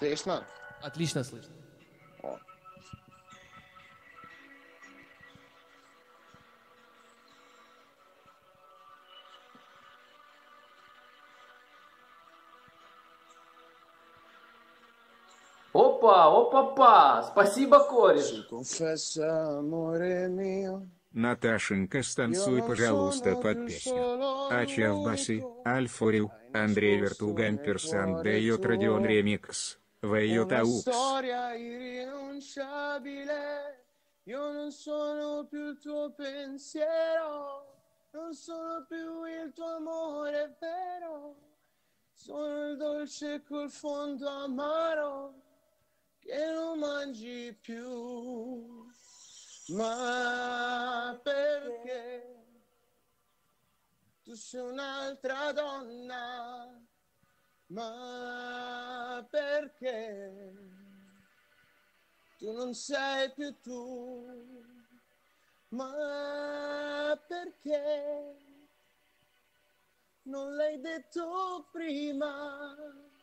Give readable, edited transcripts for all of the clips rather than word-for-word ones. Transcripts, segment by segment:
Слышно? Отлично слышно. О. Опа, опа-па! Спасибо, кореш! Ci confessa, amore mio, Наташенька, io станцуй, non пожалуйста, sono под più песню. solo Ача в баси, l'unico. Альфорил, Hai Андрей nascosto Вертуган nel Персан cuore Дейот Родион tuo Ремикс. Вейот una Аукс. storia irrinunciabile. Io non sono più il tuo pensiero, non sono più il tuo amore vero. Sono il dolce col fondo amaro che non mangi più. Ma perché tu sei un'altra donna? Ma perché tu non sei più tu? Ma perché non l'hai detto prima?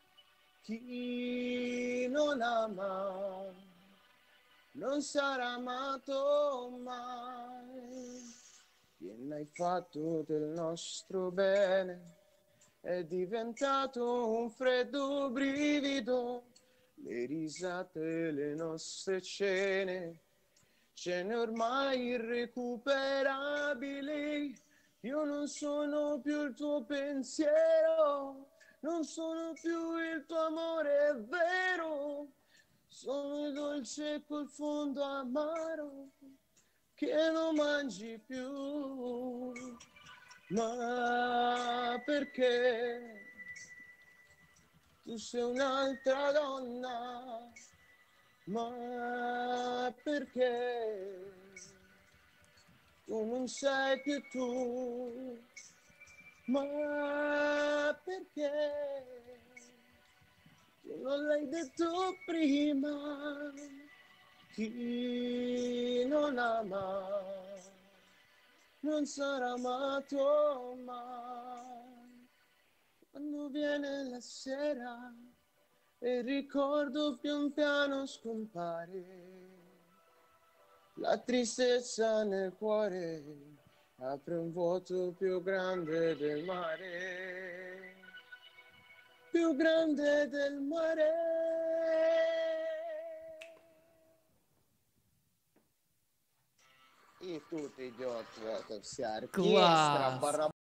Chi non ama non sarà amato mai. Che ne hai fatto del nostro bene? È diventato un freddo brivido. Le risate, le nostre cene ormai irrecuperabili. Io non sono più il tuo pensiero, non sono più il tuo amore vero. Sono il dolce col fondo amaro che non mangi più. Ma perché tu sei un'altra donna? Ma perché tu non sei più tu? Ma perché tu non l'hai detto prima? Chi non ama non sarà amato mai. Quando viene la sera e il ricordo pian piano scompare, la tristezza nel cuore apre un vuoto più grande del mare, più grande del mare. И тут идет вся оркестра, Класс! барабан.